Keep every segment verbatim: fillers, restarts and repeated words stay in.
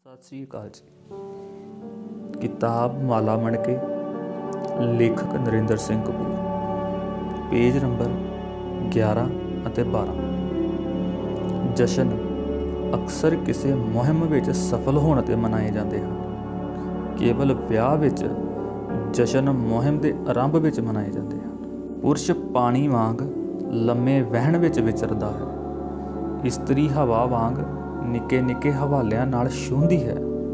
सत श्री अकाल जी। किताब माला मणके, लेखक नरेंद्र सिंह कपूर, पेज नंबर ग्यारह ਅਤੇ बारह। जशन अक्सर किसी मुहिम विच सफल होने ते मनाए जाते हैं। केवल विआह विच जशन मुहिम के आरंभ विच मनाए जाते हैं। पुरुष पानी वांग लम्मे वहन विच विचरदा है, इस्त्री हवा वांग निके निके हवालियां नाल छूंहदी है।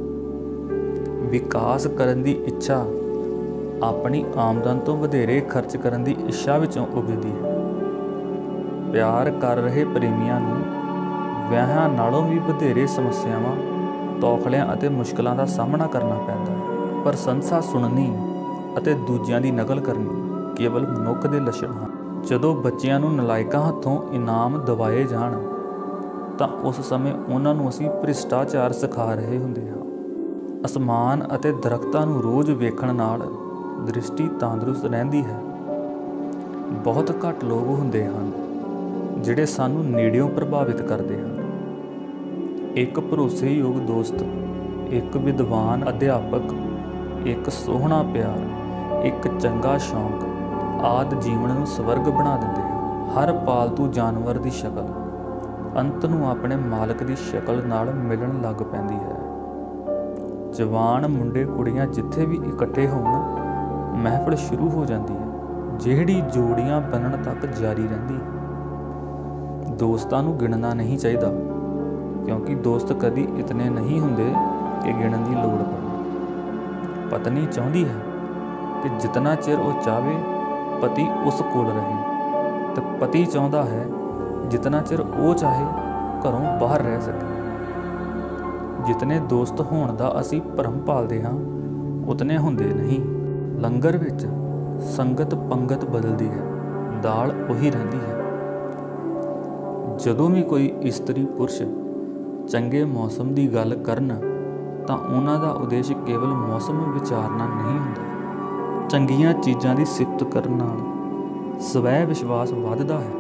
विकास करन दी इच्छा अपनी आमदन तो वधेरे खर्च करन दी इच्छा विचों उगदी है। प्यार कर रहे प्रेमियां नूं विआहां नालों भी वधेरे समस्यावां, तौखलियां अते मुश्किलां दा सामना करना पैंदा है। प्रशंसा सुननी अते दूजियां दी नकल करनी केवल मनुख दे लछण हन। जदों बच्चियां नूं नलायकां हत्थों इनाम दवाए जाण ਤਾਂ ਉਸ ਸਮੇਂ ਉਹਨਾਂ ਨੂੰ ਅਸੀਂ ਭ੍ਰਿਸ਼ਟਾਚਾਰ ਸਿਖਾ ਰਹੇ ਹੁੰਦੇ ਹਾਂ। ਅਸਮਾਨ ਅਤੇ ਦਰਖਤਾਂ ਨੂੰ ਰੋਜ਼ ਵੇਖਣ ਨਾਲ ਦ੍ਰਿਸ਼ਟੀ ਤੰਦਰੁਸਤ ਰਹਿੰਦੀ ਹੈ। ਬਹੁਤ ਘੱਟ ਲੋਕ ਹੁੰਦੇ ਹਨ ਜਿਹੜੇ ਸਾਨੂੰ ਨੇੜਿਓਂ ਪ੍ਰਭਾਵਿਤ ਕਰਦੇ ਹਨ। ਇੱਕ ਭਰੋਸੇਯੋਗ ਦੋਸਤ, ਇੱਕ ਵਿਦਵਾਨ ਅਧਿਆਪਕ, ਇੱਕ ਸੋਹਣਾ ਪਿਆਰ, ਇੱਕ ਚੰਗਾ ਸ਼ੌਂਕ ਆਦਿ ਜੀਵਨ ਨੂੰ ਸਵਰਗ ਬਣਾ ਦਿੰਦੇ ਹਨ। ਹਰ ਪਾਲਤੂ ਜਾਨਵਰ ਦੀ ਸ਼ਕਲ अंत नूं अपने मालक की शक्ल नाल मिलन लग पैंदी है। जवान मुंडे कुड़ियां जिथे भी इकट्ठे होण महफिल शुरू हो जाती है, जिहड़ी जोड़ियां बनन तक जारी रहिंदी है। दोस्तां नूं गिणना नहीं चाहिए, क्योंकि दोस्त कदी इतने नहीं हुंदे कि गिणन की लोड़ पवे। पत्नी चाहुंदी है कि जितना चिर वो चाहे पति उस कोल रहे, तो पति चाहुंदा है जितना चिर वो चाहे घरों बाहर रह सके। जितने दोस्त होने का असी भरम पालते हाँ, उतने होंदे नहीं। लंगर विच संगत पंगत बदलती है, दाल उही रहिंदी है। जदों भी कोई इस्त्री पुरुष चंगे मौसम की गल करन तां उन्हां दा उद्देश केवल मौसम विचारना नहीं हुंदा। चंगियां चीज़ां की सिफत करन नाल स्वै विश्वास वधदा है।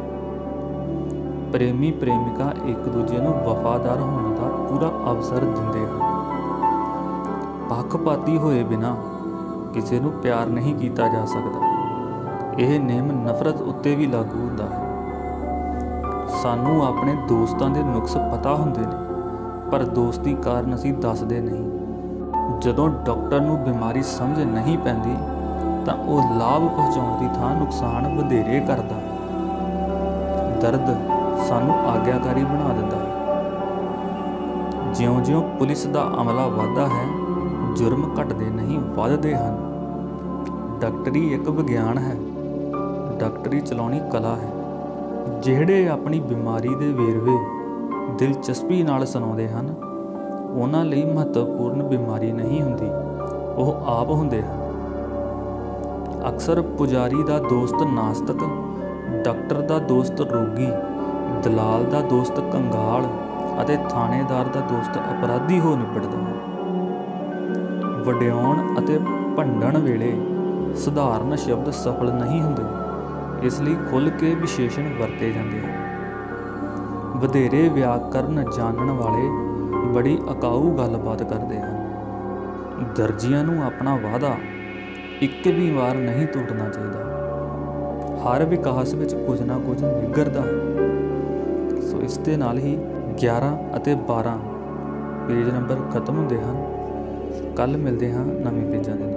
प्रेमी प्रेमिका एक दूजे नूं वफादार होने का पूरा अवसर दिंदे हैं। पक्षपाती होए बिना किसी नूं प्यार नहीं किया जा सकता। यह नेम नफरत उत्ते भी लागू हुंदा है। सानू अपने दोस्तां दे नुक्स पता हुंदे ने, पर दोस्ती कारण असीं दसदे नहीं। जदों डॉक्टर नूं बीमारी समझ नहीं पैंदी तां ओह लाभ पहुँचाउण दी थां नुकसान वधेरे करदा है। दर्द सानू आग्याकारी बना दिंदा है। ज्यों ज्यों पुलिस का अमला वधदा है, जुर्म घटदे नहीं वधदे हन। डॉक्टरी एक विज्ञान है, डॉक्टरी चलाउणी कला है। ਜਿਹੜੇ अपनी बीमारी के वेरवे दिलचस्पी नाल सुणाउंदे हन, उन्हां लई महत्वपूर्ण बीमारी नहीं हुंदी, ओह आप हुंदे हन। अक्सर पुजारी का दोस्त नास्तिक, डॉक्टर का दोस्त रोगी, दलाल का दोस्त कंगाल अते थानेदार का दोस्त अपराधी हो निपटदा है। वड्याउण अते भंडण वेले सधारण शब्द सफल नहीं हुंदे, इसलिए खुल के विशेषण वरते जाते हैं। वधेरे व्याकरण जानन वाले बड़ी अकाऊ गलबात करते हैं। दर्जियां नूं अपना वादा एक भी बार नहीं तोड़ना चाहिए। हर विकास विच कुछ ना कुछ निगरदा है। सो इस दे नाल ही ग्यारह ਅਤੇ बारह पेज नंबर खत्म होंदे हैं। कल मिलते हैं नवे पेजां दे।